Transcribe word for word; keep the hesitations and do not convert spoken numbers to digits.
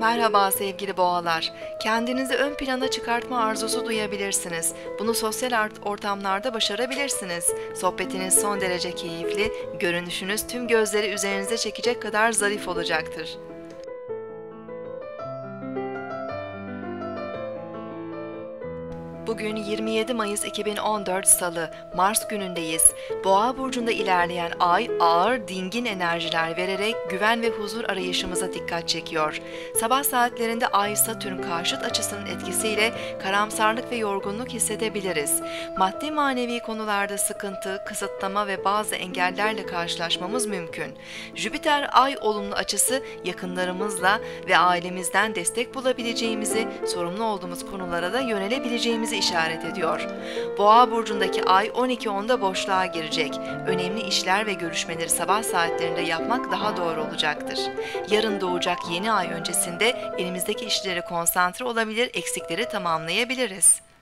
Merhaba sevgili boğalar. Kendinizi ön plana çıkartma arzusu duyabilirsiniz. Bunu sosyal art- ortamlarda başarabilirsiniz. Sohbetiniz son derece keyifli, görünüşünüz tüm gözleri üzerinize çekecek kadar zarif olacaktır. Bugün yirmi yedi Mayıs iki bin on dört Salı, Mars günündeyiz. Boğa burcunda ilerleyen ay ağır, dingin enerjiler vererek güven ve huzur arayışımıza dikkat çekiyor. Sabah saatlerinde Ay-Satürn karşıt açısının etkisiyle karamsarlık ve yorgunluk hissedebiliriz. Maddi manevi konularda sıkıntı, kısıtlama ve bazı engellerle karşılaşmamız mümkün. Jüpiter-Ay olumlu açısı yakınlarımızla ve ailemizden destek bulabileceğimizi, sorumlu olduğumuz konulara da yönelebileceğimizi işaret ediyor. Boğa burcundaki ay on iki onda boşluğa girecek. Önemli işler ve görüşmeleri sabah saatlerinde yapmak daha doğru olacaktır. Yarın doğacak yeni ay öncesinde elimizdeki işlere konsantre olabilir, eksikleri tamamlayabiliriz.